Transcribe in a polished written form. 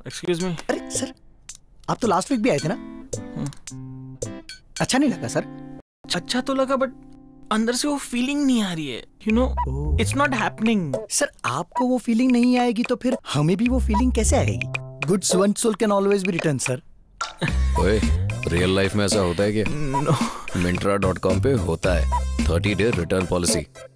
Excuse me. अरे sir, आप तो लास्ट वीक भी आए थे ना? अच्छा नहीं लगा सर? अच्छा तो लगा बट अंदर से वो फीलिंग नहीं आ रही है, you know, it's not happening. Sir आपको वो फीलिंग नहीं आएगी तो फिर हमें भी वो फीलिंग कैसे आएगी? Goods one soul can always be return sir. ओए, रियल लाइफ में ऐसा होता है क्या? नो। Myntra.com पे होता है 30 डे रिटर्न पॉलिसी।